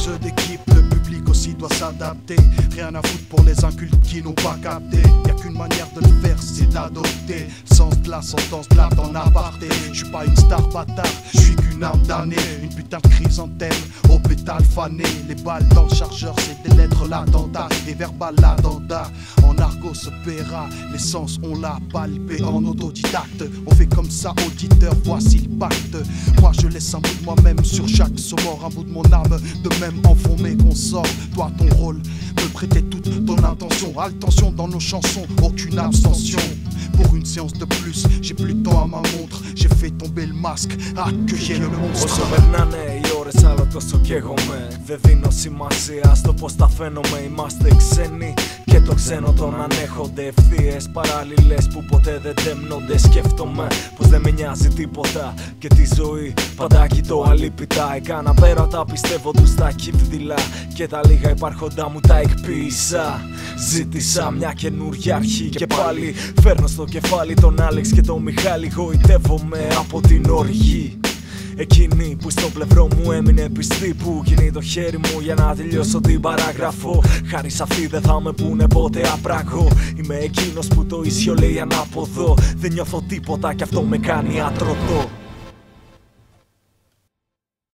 jeu d'équipe, le public aussi doit s'adapter. Rien à foutre pour les incultes qui n'ont pas capté. Y'a qu'une manière de le faire, c'est d'adopter. Sens de la sentence de l'art en aparté. J'suis pas une star bâtard, j'suis qu'une âme damnée. Une putain de chrysanthème au pétale fané. Les balles dans le chargeur, c'est des lettres l'attentat. Et verbal l'attentat, en argot se paiera. L'essence on l'a palpé en autodidacte. On fait comme ça, auditeur, voici le pacte. Moi je laisse un bout de moi-même sur chaque mort, un bout de mon âme, de même enfant mes consorts. Toi ton rôle, me prêter toute ton intention. Attention dans nos chansons, aucune abstention. Pour une séance de plus, j'ai plus de temps à ma montre. J'ai fait tomber le masque, accueillir le monstre. Όσο περνάνε οι ώρες άλλο τόσο καίγομαι. Δεν δίνω σημασία στο πως τα φαίνομαι. Είμαστε ξένοι και το ξένο τον ανέχονται. Ευθείες παράλληλες που ποτέ δεν τέμνονται. Σκέφτομαι πως δεν με νοιάζει τίποτα και τη ζωή πάντα κοιτώ αλίπητα. Έκανα πέρατα, πιστεύω τους τα κύβδηλα και τα λίγα υπάρχοντά μου τα εκποίησα. Ζήτησα μια καινούργια αρχή και πάλι φέρνω στο κεφάλι τον Άλεξ και τον Μιχάλη. Γοητεύομαι από την οργή. Εκείνη που στο πλευρό μου έμεινε πιστή, που κινεί το χέρι μου για να τελειώσω την παράγραφο. Χάρη σ' αυτή δεν θα με πούνε ποτέ απράγω. Είμαι εκείνος που το ίσιο λέει ανάποδο. Δεν νιώθω τίποτα κι αυτό με κάνει ατρωτό.